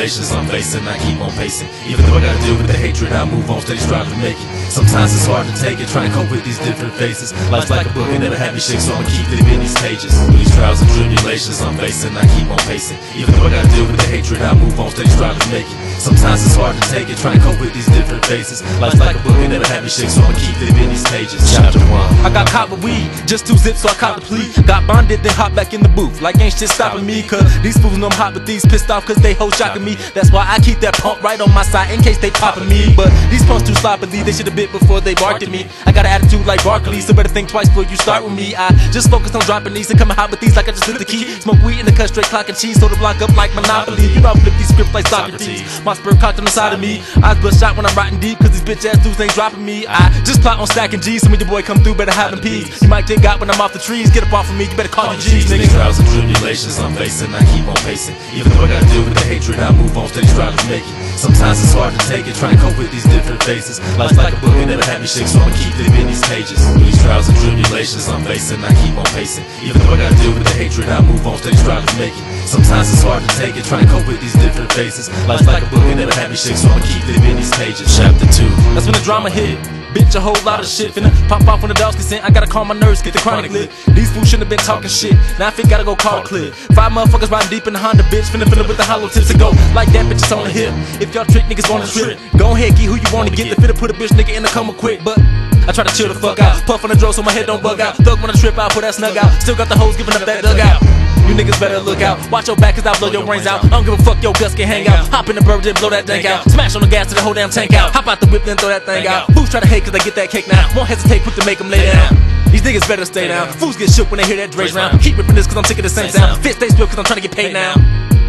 tribulations I'm facing, I keep on pacing. Even though I gotta deal with the hatred, I move on, steady strive to make it. Sometimes it's hard to take it, try and cope with these different phases. Life's like a book and never had me shake, so I'ma keep living these pages. Through these trials and tribulations I'm facing, I keep on pacing. Even though I gotta deal with the hatred, I move on, steady strive to make it. Sometimes it's hard to take it, try and cope with these different phases. Life's like a book and never had me shake, so I'ma keep living these pages. Chapter 1. I got caught with weed, just 2 zips, so I caught the plea. Got bonded, then hop back in the booth, like ain't shit stopping me. Cause these fools know I'm hot with these, pissed off cause they hoes jocking me. That's why I keep that pump right on my side in case they popping me. But these punks too sloppily, they should've bit before they barked at me. I got an attitude like Barkley, so better think twice before you start with me. I just focus on dropping these and coming hot with these like I just lit the key. Smoke weed in the cut, straight clock and cheese, so the block up like Monopoly. You know I flip these scripts like Socrates. My spirit cocked on the side of me. Eyes bloodshot when I'm riding deep, cause these bitch ass dudes ain't dropping me. I just plot on stacking G's, so when your boy come through, better have him peas. You might get got when I'm off the trees, get up off of me, you better call me G's, nigga. These trials and tribulations I'm facing, I keep on pacing. Even though I gotta deal with the hatred, I move on, steady strive to make it. Sometimes it's hard to take it, try and cope with these different phases. Life's like a book and never had me shake, so I'ma keep living these pages. Through these trials and tribulations I'm facing, I keep on pacing. Even though I gotta deal with the hatred, I move on, steady strive to make it. Sometimes it's hard to take it, try and cope with these different phases. Life's like a book and never had me shake, so I'ma keep living these pages. Chapter 2. That's when the drama hit. Bitch, a whole lot of shit finna pop off when the dogs get sent. I gotta calm my nerves, get the chronic lit. These fools shouldn't have been talking shit. Now I think gotta go call a clip. 5 motherfuckers riding deep in the Honda, bitch. Finna with the hollow tips to go. Like that bitch is on the hip. If y'all trick niggas on the trip, go ahead, get who you wanna get. The finna put a bitch nigga in the coma quick, but I try to chill the fuck out. Puff on the dro so my head don't bug out. Thug when I trip out, put that snug out. Still got the hoes giving up that dugout. You niggas better look out. Watch your back cause I'll blow your brains out. I don't give a fuck, your guts can hang out. Hop in the bird, blow that dank out. Smash on the gas to the whole damn tank out. Hop out the whip, then throw that thing out. Fools try to hate cause they get that cake now. Won't hesitate, quick to make them lay down. These niggas better stay down. Fools get shook when they hear that Dre's round. Keep ripping this cause I'm sick of the same sound. Fit stay spilled cause I'm trying to get paid now.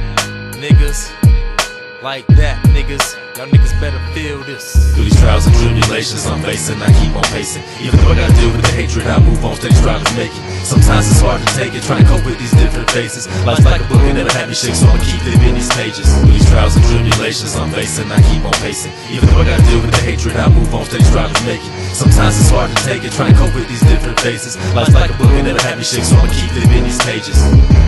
Niggas like that, niggas. Y'all niggas better feel this. Through these trials and tribulations I'm facing, I keep on pacing. Even though I gotta deal with the hatred, I move on, steady strive to make it. Sometimes it's hard to take it, try and cope with these different phases. Life's like a book and never had me shake, so I'ma keep living these pages. Through these trials and tribulations I'm facing, I keep on pacing. Even though I gotta deal with the hatred, I move on, steady strive to make it. Sometimes it's hard to take it, try and cope with these different phases. Life's like a book and never had me shake, so I'ma keep living these pages.